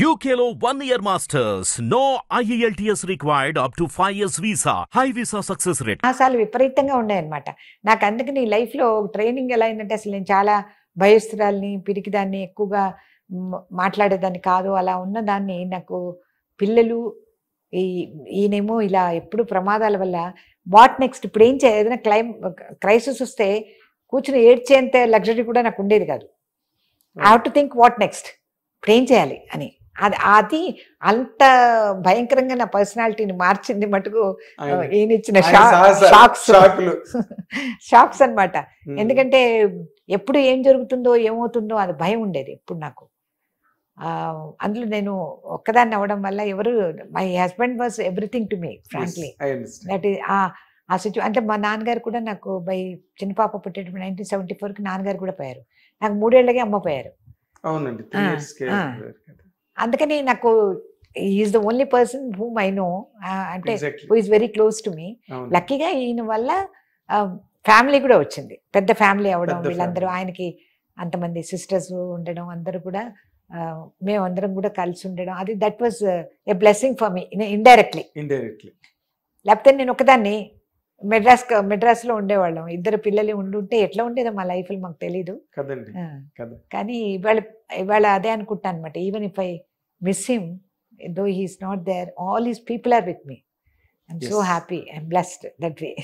UKLO 1 year masters. No IELTS required up to 5 years visa. High visa success rate. ఆశాలు విపరీతంగా ఉన్నాయన్నమాట. నాకు అందుకని లైఫ్లో ట్రైనింగ్ ఎలా అయిందంటే అసలు నేను చాలా భయస్తురాల్ని, పిరికిదాన్ని, ఎక్కువగా మాట్లాడేదాన్ని కాదు. అలా ఉన్న దాన్ని నాకు పిల్లలు ఈయనేమో ఇలా ఎప్పుడు ప్రమాదాల వల్ల వాట్ నెక్స్ట్ ఇప్పుడు ఏం చేయాలి, ఏదైనా క్రైసిస్ వస్తే కూర్చుని ఏడ్చేంత లగ్జరీ కూడా నాకు ఉండేది కాదు. I have to think what next, ఇప్పుడు ఏం చేయాలి అని. అది అంత భయంకరంగా నా పర్సనాలిటీని మార్చింది మటుకు ఈయన ఇచ్చిన షాక్స్ అన్నమాట. ఎందుకంటే ఎప్పుడు ఏం జరుగుతుందో ఏమవుతుందో అది భయం ఉండేది ఎప్పుడు నాకు. అందులో నేను ఒక్కదాన్ని అవ్వడం వల్ల ఎవరు, my husband was everything to me frankly. That is a situation. అంటే మా నాన్నగారు కూడా నాకు చిన్న పాప పుట్టేటప్పుడు 1974కి నాన్నగారు కూడా పోయారు. నాకు 3 ఏళ్ళకే అమ్మ పోయారు. అందుకని నాకు is the only person whom I know, అంటే who is very close to me. లక్కీగా ఈయన వల్ల ఫ్యామిలీ కూడా వచ్చింది, పెద్ద ఫ్యామిలీ అవ్వడం, వీళ్ళందరూ ఆయనకి అంతమంది సిస్టర్స్ ఉండడం, అందరూ కూడా మేమందరం కూడా కలిసి ఉండడం, అది that was a blessing for me indirectly. లేకపోతే నేను ఒకదాన్ని మెడ్రాస్లో ఉండేవాళ్ళం, 2 పిల్లలు ఉండుంటే ఎట్లా ఉండేదో మా లైఫ్లో మాకు తెలీదు. కానీ ఇవాళ అదే అనుకుంటాను అనమాట. Even if I miss him, though he is not there, all his people are with me. I'm so happy, I'm blessed that way.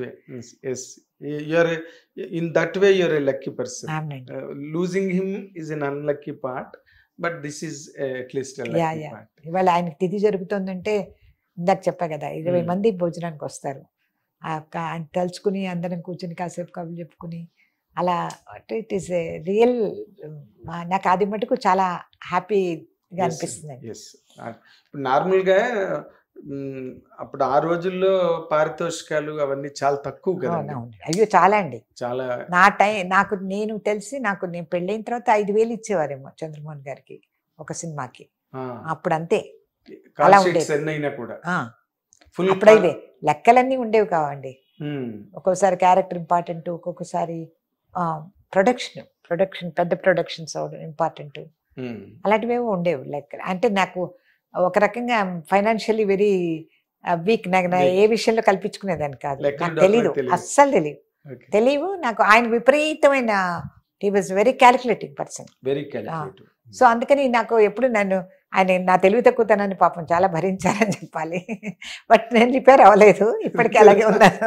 In that way you are a lucky person. Losing him is an unlucky part, but this is at least a lucky part. ఇవాళ ఆయనకి తిథి జరుగుతుందంటే ఇందాక చెప్పా కదా, 20 మంది భోజనానికి వస్తారు. ఆయన తలుచుకుని అందరం కూర్చుని కాసేపు కబుర్లు చెప్పుకుని అలా, ఇట్ ఈస్ రియల్. నాకు అది మటుకు చాలా హ్యాపీగా అనిపిస్తుంది. ఇప్పుడు నార్మల్గా అప్పుడు ఆ రోజుల్లో పారితోషికాలు అవన్నీ చాలా తక్కువ కదా. అయ్యో చాలా అండి, చాలా. నేను తెలిసి నేను పెళ్ళైన తర్వాత 5,000 ఇచ్చేవారేమో చంద్రమోహన్ గారికి ఒక సినిమాకి. అప్పుడు అంతే, అలా ఉండేది కూడా. అప్పుడు అయితే లెక్కలన్నీ ఉండేవి కావండి. ఒక్కొక్కసారి క్యారెక్టర్ ఇంపార్టెంట్, ఒక్కొక్కసారి ప్రొడక్షన్ పెద్ద ప్రొడక్షన్స్ ఇంపార్టెంట్, అలాంటివేవో ఉండేవి లెక్కలు. అంటే నాకు ఒక రకంగా ఫైనాన్షియలీ వెరీ వీక్. నాకు ఏ విషయంలో కల్పించుకునేదాన్ని కాదు, నాకు తెలీదు, అస్సలు తెలియవు నాకు. ఆయన విపరీతమైన, he was very calculating person. So అందుకని నాకు ఎప్పుడు ఆయన నా తెలివి తక్కువతనాన్ని పాపం చాలా భరించారని చెప్పాలి. బట్ నేను రిపేర్ అవ్వలేదు, ఇప్పటికీ అలాగే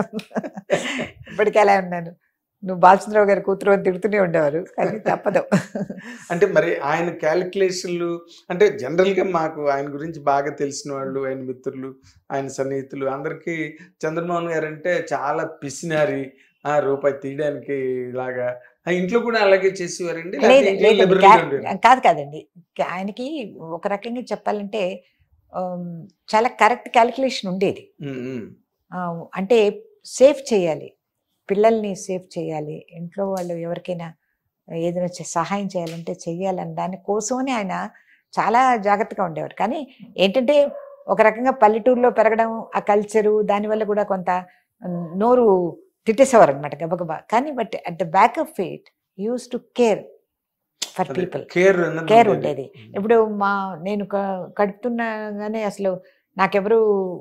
ఉన్నాను. నువ్వు బాలచంద్రరావు గారి కూతురు అని తిడుతూనే ఉండేవారు, కానీ తప్పదు. అంటే మరి ఆయన క్యాలిక్యులేషన్లు అంటే జనరల్గా మాకు ఆయన గురించి బాగా తెలిసిన వాళ్ళు, ఆయన మిత్రులు, ఆయన సన్నిహితులు అందరికీ చంద్రమోహన్ గారు అంటే చాలా పిసినారి, రూపాయి తీయడానికి ఇలాగా. ఇంట్లో కూడా అలాగే చేసేవారండి? కాదండి, ఆయనకి ఒక రకంగా చెప్పాలంటే చాలా కరెక్ట్ క్యాలిక్యులేషన్ ఉండేది. అంటే సేఫ్ చేయాలి, పిల్లల్ని సేఫ్ చేయాలి, ఇంట్లో వాళ్ళు ఎవరికైనా ఏదైనా సహాయం చేయాలంటే చెయ్యాలని దానికోసమని ఆయన చాలా జాగ్రత్తగా ఉండేవారు. కానీ ఏంటంటే ఒక రకంగా పల్లెటూరులో పెరగడం, ఆ కల్చరు, దానివల్ల కూడా కొంత నోరు తిట్టేసేవారు అనమాట గబగబా. కానీ but at the back of it used to care for people, care ఉండేది. ఇప్పుడు నేను కడుపుతున్నాగానే అసలు నాకెవరు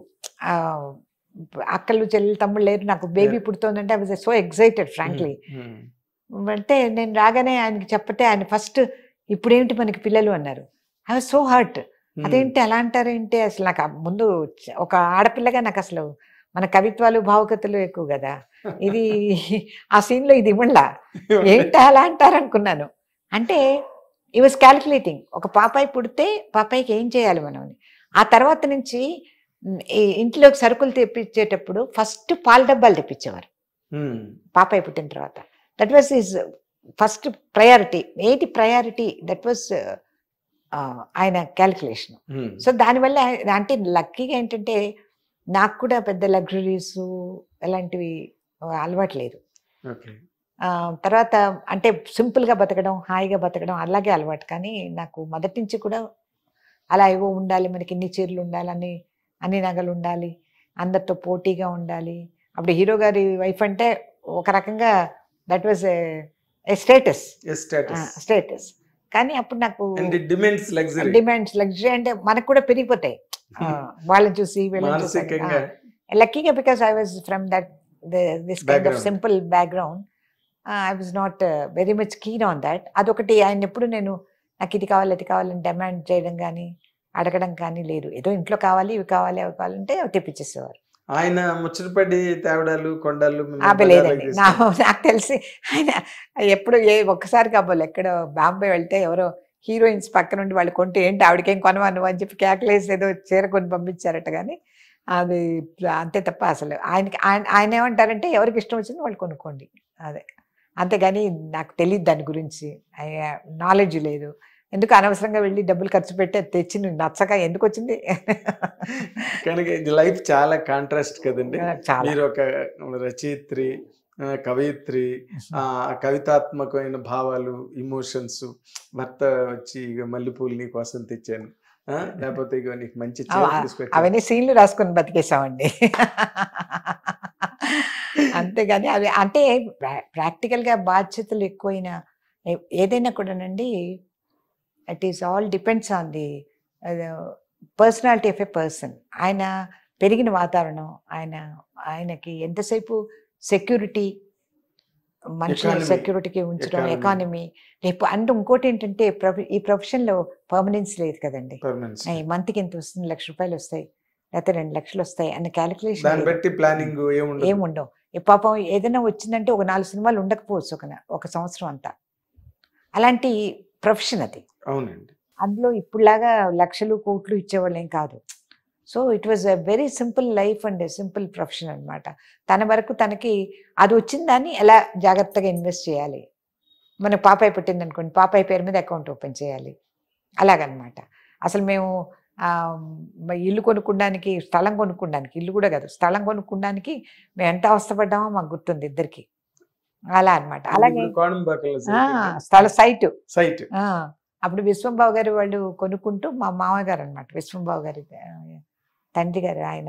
అక్కలు, చెల్లెలు, తమ్ముళ్ళు లేరు. నాకు బేబీ పుడుతోందంటే I was so excited frankly. అంటే నేను రాగానే ఆయనకి చెప్పటే ఆయన ఫస్ట్ ఇప్పుడేంటి మనకి పిల్లలు అన్నారు. I was so hurt. అదేంటి అలా అంటారేంటి? అసలు నాకు ముందు ఒక ఆడపిల్లగా నాకు అసలు మన కవిత్వాలు, భావుకతలు ఎక్కువ కదా, ఇది ఆ సీన్లో ఇది ఇవ్వండా, ఏంటి అలా అంటారనుకున్నాను. అంటే ఈ వాజ్ క్యాలిక్యులేటింగ్. ఒక పాపాయి పుడితే పాపాయికి ఏం చేయాలి మనం అని. ఆ తర్వాత నుంచి ఇంట్లోకి సరుకులు తెప్పించేటప్పుడు ఫస్ట్ పాల డబ్బాలు తెప్పించేవారు పాపాయి పుట్టిన తర్వాత. That was his first priority. ఏంటి ప్రయారిటీ? దట్ వాజ్ ఆయన క్యాలిక్యులేషన్. సో దానివల్ల అంటే లక్కీగా ఏంటంటే నాకు కూడా పెద్ద లగ్జరీస్ అలాంటివి అలవాటు లేదు. తర్వాత అంటే సింపుల్గా బతకడం, హాయిగా బతకడం అలాగే అలవాటు. కానీ నాకు మొదటి నుంచి కూడా అలా ఏవో ఉండాలి, మనకి ఇన్ని చీరలు ఉండాలి, అన్ని నగలు ఉండాలి, అందరితో పోటీగా ఉండాలి. అప్పుడు హీరో గారి వైఫ్ అంటే ఒక రకంగా దట్ వాజ్ ఏ స్టేటస్. కానీ అప్పుడు నాకు డిమాండ్స్ లగ్జరీ లగ్జరీ అంటే మనకు కూడా పెరిగిపోతాయి వాళ్ళని చూసి వీళ్ళని చూసి. మానసికంగా లక్కీగా because I was from that this kind of Background. Simple background I was not very much keen on that. అదొకటి ఆయన ఎప్పుడు నేను నాకు ఇది కావాలి అది కావాలని డిమాండ్ చేయడం కానీ అడగడం కానీ లేదు. ఏదో ఇంట్లో కావాలి ఇవి కావాలి అవి కావాలంటే అవి తెప్పించేసేవారు. ఆయన ముచ్చటపడి తేవడాలు కొండలు ఆమె లేదండి. నాకు తెలిసి ఆయన ఎప్పుడు ఒక్కసారి కాబోలు ఎక్కడో బాంబే వెళ్తే ఎవరో హీరోయిన్స్ పక్క నుండి వాళ్ళు కొంటే ఏంటి ఆవిడకేం కొనవాను అని చెప్పి కేకలేసి ఏదో చీర కొని పంపించారట. కానీ అది అంతే తప్ప అసలు ఆయన ఏమంటారంటే ఎవరికి ఇష్టం వచ్చింది వాళ్ళు కొనుక్కోండి అదే. అంతేగాని నాకు తెలియదు దాని గురించి, నాలెడ్జ్ లేదు. ఎందుకు అనవసరంగా వెళ్ళి డబ్బులు ఖర్చు పెట్టి తెచ్చి నచ్చక ఎందుకు వచ్చింది. కనుక లైఫ్ చాలా కాంట్రాస్ట్ కదండి. చాలా మీరు ఒక రచయిత్రి, కవయిత్రి, కవితాత్మకమైన భావాలు, ఇమోషన్స్. భర్త వచ్చి ఇక మల్లెపూలు నీ కోసం తెచ్చాను, లేకపోతే ఇక నీకు మంచి చీర తీసుకొచ్చాను. అవన్నీ సీన్లు రాసుకొని బతికేసామండి. అంతేగాని అవి అంటే ప్రాక్టికల్గా బాధ్యతలు ఎక్కువైన ఏదైనా కూడానండి, it is all depends on the personality of a person. ఆయన పెరిగిన వాతావరణం, ఆయనకి ఎంతసేపు సెక్యూరిటీ, మనుషుల సెక్యూరిటీకి ఉంచడం, ఎకానమీ రేపు అంటే ఇంకోటి ఏంటంటే ఈ ప్రొఫెషన్లో పర్మనెన్స్ లేదు కదండి. మంత్కి ఎంత వస్తుంది, ₹1,00,000 వస్తాయి లేకపోతే 2 లక్షలు వస్తాయి అన్న క్యాలిక్యులేషన్ ప్లానింగ్ ఏముండవు. పాపం ఏదైనా వచ్చిందంటే ఒక 4 సినిమాలు ఉండకపోవచ్చు ఒక సంవత్సరం అంతా. అలాంటి ప్రొఫెషన్ అది. అవునండి. అందులో ఇప్పుడులాగా లక్షలు కోట్లు ఇచ్చేవాళ్ళు ఏం కాదు. So it was a very simple life and simple profession అనమాట. తన వరకు తనకి అది వచ్చిన దాన్ని ఎలా జాగ్రత్తగా ఇన్వెస్ట్ చేయాలి. మనకు పాపాయి పుట్టింది అనుకోండి, పాపాయి పేరు మీద అకౌంట్ ఓపెన్ చేయాలి, అలాగనమాట. అసలు మేము ఇల్లు కొనుక్కోడానికి, స్థలం కొనుక్కోడానికి, ఇల్లు కూడా కాదు స్థలం కొనుక్కోడానికి మేము ఎంత అవస్థపడ్డామో మాకు గుర్తుంది ఇద్దరికి. అలా అనమాట. అలాగే స్థల సైట్ అప్పుడు విశ్వంబాబు గారు వాళ్ళు కొనుక్కుంటూ, మా మామయ్య గారు అనమాట, విశ్వంబాబు గారి తండ్రి గారు, ఆయన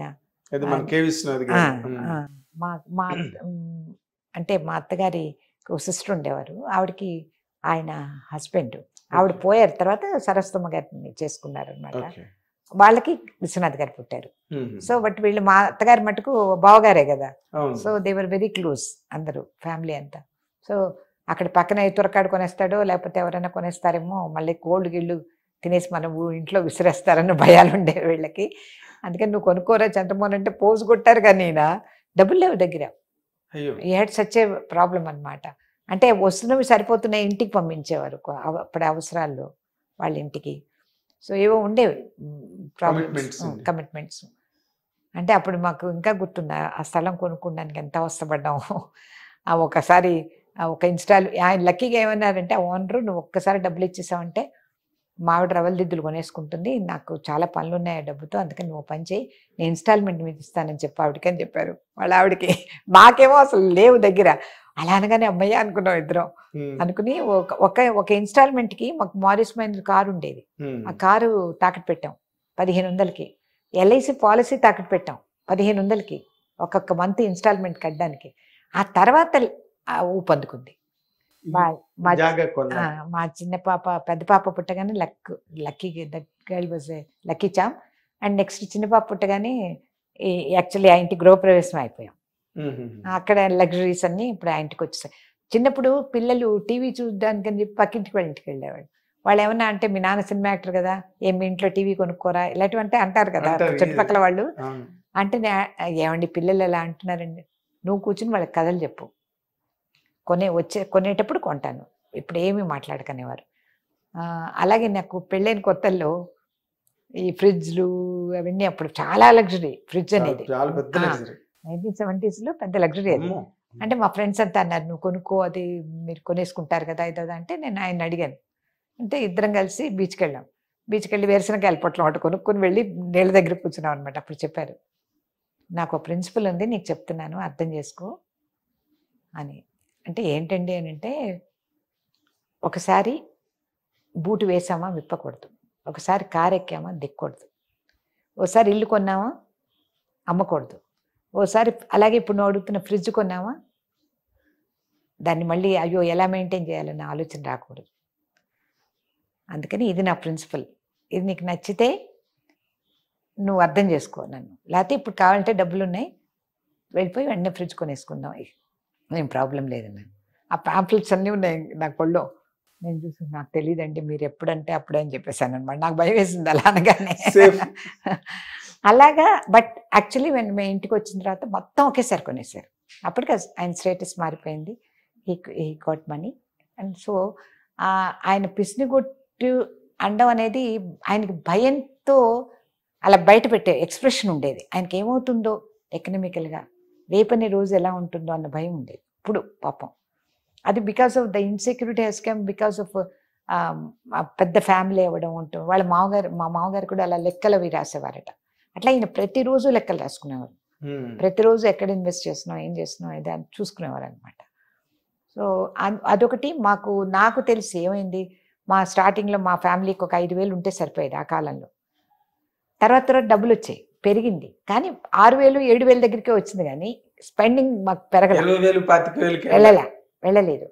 మా అంటే మా అత్తగారి సిస్టర్ ఉండేవారు, ఆవిడకి ఆయన హస్బెండ్, ఆవిడ పోయారు తర్వాత సరస్వతమ్మ గారిని చేసుకున్నారనమాట. వాళ్ళకి విశ్వనాథ్ గారు పుట్టారు. సో బట్ వీళ్ళు మా అత్తగారి మటుకు బావగారే కదా. సో దేవర్ వెరీ క్లోజ్ అందరూ, ఫ్యామిలీ అంతా. సో అక్కడ పక్కన తురకాడు కొనేస్తాడో లేకపోతే ఎవరైనా కొనేస్తారేమో, మళ్ళీ కోల్డ్ గిళ్ళు తినేసి మనం ఇంట్లో విసిరేస్తారన్న భయాలు ఉండే వీళ్ళకి. అందుకని నువ్వు కొనుక్కోరా చంద్రమోహన్ అంటే పోజు కొట్టారు, కానీ డబ్బులు లేవు దగ్గర. ఈ హ్యాడ్ సచ్ ఏ ప్రాబ్లం అనమాట. అంటే వస్తున్నవి సరిపోతున్నాయి, ఇంటికి పంపించేవారు అప్పుడు అవసరాల్లో వాళ్ళ ఇంటికి. సో ఏవో ఉండేవి కమిట్మెంట్స్. అంటే అప్పుడు మాకు ఇంకా గుర్తుంది ఆ స్థలం కొనుక్కోడానికి ఎంత అవస్థపడ్డాము. ఒకసారి ఒక ఆయన లక్కీగా ఏమన్నారంటే, ఆ ఓనరు, నువ్వు ఒక్కసారి డబ్బులు ఇచ్చేసావంటే మా ఆవిడ రవల దిద్దులు కొనేసుకుంటుంది, నాకు చాలా పనులు ఉన్నాయి ఆ డబ్బుతో, అందుకని నువ్వు పని చేయి, నేను ఇన్స్టాల్మెంట్ మీద ఇస్తానని చెప్పి ఆవిడకి అని చెప్పారు. వాళ్ళ ఆవిడకి. మాకేమో అసలు లేవు దగ్గర. అలా అనగానే అమ్మయ్య అనుకున్నాం ఇద్దరం. అనుకుని ఒక ఇన్స్టాల్మెంట్కి మాకు మారిస్ మహీంద్రా కారు ఉండేది, ఆ కారు తాకట్టు పెట్టాం 1500కి. ఎల్ఐసి పాలసీ తాకట్టు పెట్టాం 1500కి ఒక్కొక్క మంత్ ఇన్స్టాల్మెంట్ కట్టడానికి. ఆ తర్వాత ఊపందుకుంది. మా చిన్న పాప, పెద్ద పాప పుట్టగానే lucky that girl was lucky charm. And next చిన్న పాప పుట్టగానే యాక్చువల్లీ ఆ ఇంటి గృహప్రవేశం అయిపోయాం. అక్కడ లగ్జరీస్ అన్ని ఇప్పుడు ఆ ఇంటికి వచ్చేసాయి. చిన్నప్పుడు పిల్లలు టీవీ చూడడానికి అని చెప్పి పక్కింటికి వాళ్ళ ఇంటికి వెళ్ళేవాళ్ళు. వాళ్ళు ఏమన్నా అంటే, మీ నాన్న సినిమా యాక్టర్ కదా, మీ ఇంట్లో టీవీ కొనుక్కోరా, ఇలాంటివి అంటే అంటారు కదా చుట్టుపక్కల వాళ్ళు. అంటే ఏమండి పిల్లలు ఎలా అంటున్నారండి, నువ్వు కూర్చుని వాళ్ళకి కథలు చెప్పు, కొనేటప్పుడు కొంటాను, ఇప్పుడు ఏమీ మాట్లాడకనేవారు. అలాగే నాకు పెళ్ళైన కొత్తల్లో ఈ ఫ్రిడ్జ్లు అవన్నీ అప్పుడు చాలా లగ్జరీ. ఫ్రిడ్జ్ అనేది 1970s పెద్ద లగ్జరీ అది. అంటే మా ఫ్రెండ్స్ అంతా అన్నారు, నువ్వు కొనుక్కో, అది మీరు కొనేసుకుంటారు కదా ఇదో అంటే. నేను ఆయన అడిగాను. అంటే ఇద్దరం కలిసి బీచ్కి వెళ్ళాం. బీచ్కి వెళ్ళి వేరుశనగకాయల పొట్లం ఒకటి కొనుక్కొని వెళ్ళి నీళ్ళ దగ్గర కూర్చున్నాం అనమాట. అప్పుడు చెప్పారు, నాకు ఒక ప్రిన్సిపల్ ఉంది, నీకు చెప్తున్నాను అర్థం చేసుకో అని. అంటే ఏంటండి అని అంటే, ఒకసారి బూటు వేసామా విప్పకూడదు, ఒకసారి కారు ఎక్కామా దిక్కకూడదు, ఓసారి ఇల్లు కొన్నామా అమ్మకూడదు, ఓసారి అలాగే ఇప్పుడు నువ్వు అడుగుతున్న ఫ్రిడ్జ్ కొన్నామా దాన్ని మళ్ళీ అయ్యో ఎలా మెయింటైన్ చేయాలన్న ఆలోచన రాకూడదు. అందుకని ఇది నా ప్రిన్సిపల్. ఇది నీకు నచ్చితే నువ్వు అర్థం చేసుకో నన్ను, లేకపోతే ఇప్పుడు కావాలంటే డబ్బులు ఉన్నాయి వెళ్ళిపోయి వెంటనే ఫ్రిడ్జ్ కొనేసుకుందాం, ఏం ప్రాబ్లం లేదన్నాను. ఆ పాంప్లెట్స్ అన్నీ ఉన్నాయి నాకు పళ్ళు. నేను చూసి నాకు తెలియదండి మీరు ఎప్పుడంటే అప్పుడే అని చెప్పేసాను అనమాట. నాకు భయం వేసింది అలా అనగానే. అలాగా. బట్ యాక్చువల్లీ మేము ఇంటికి వచ్చిన తర్వాత మొత్తం ఒకేసారి కొనేసారు. అప్పటికి ఆయన స్టేటస్ మారిపోయింది. He got money. And so ఆయన పిసినిగొట్టు అండం అనేది ఆయనకి భయంతో అలా బయట పెట్టే ఎక్స్ప్రెషన్ ఉండేది. ఆయనకి ఏమవుతుందో ఎకనామికల్గా, రేపనే రోజు ఎలా ఉంటుందో అన్న భయం ఉండేది ఇప్పుడు పాపం. అది because of the insecurity he's come because of పెద్ద ఫ్యామిలీ అవ్వడం ఉంటుంది. మా మామగారు కూడా అలా లెక్కలు అవి రాసేవారట. అట్లా ఈయన ప్రతిరోజు లెక్కలు రాసుకునేవారు. ప్రతిరోజు ఎక్కడ ఇన్వెస్ట్ చేస్తున్నాం, ఏం చేస్తున్నాం ఇది అని చూసుకునేవారు అనమాట. సో అదొకటి నాకు తెలిసి ఏమైంది, మా స్టార్టింగ్లో మా ఫ్యామిలీకి ఒక 5,000 ఉంటే సరిపోయేది ఆ కాలంలో. తర్వాత డబ్బులు వచ్చాయి, పెరిగింది. కానీ 6,000 7,000 దగ్గరికే వచ్చింది, కానీ స్పెండింగ్ మాకు వెళ్ళలేదు.